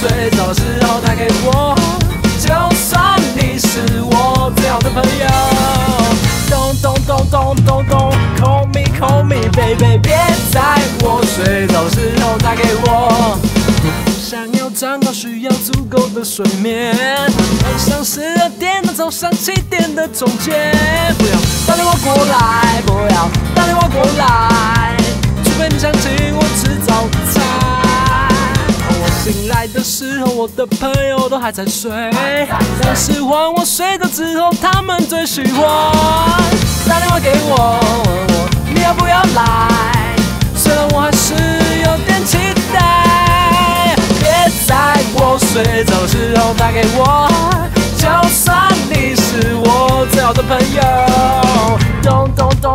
睡着的时候打给我，就算你是我最好的朋友。Don't call me baby， 别在我睡着的时候打给我。想要长高需要足够的睡眠，晚上12点到早上7点的中间，不要打电话过来，不要打电话过来，除非你想请我吃早餐。我醒来的时候，我的朋友都还在睡，但是换我睡着之后，他们最喜欢打电话给我，问我你要不要来，虽然我还是有点期待。别在我睡着的时候打给我，就算你是我最好的朋友。Don't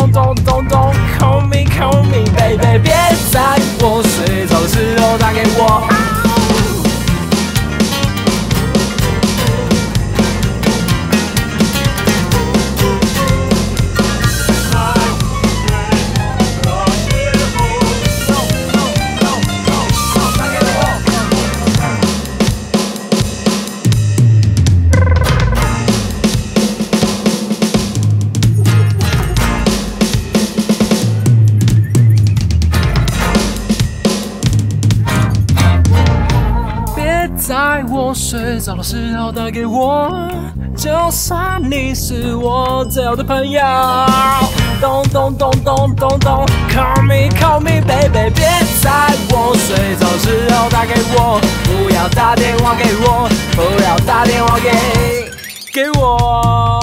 call me baby， 别在我睡着的时候打给我。在我睡着的时候打给我，就算你是我最好的朋友。Don't call me baby， 别在我睡着的时候打给我，不要打电话给我，不要打电话给我。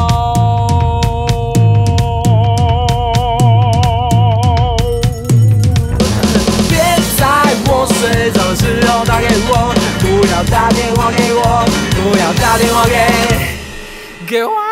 睡着的时候打给我，不要打电话给我，不要打电话给我。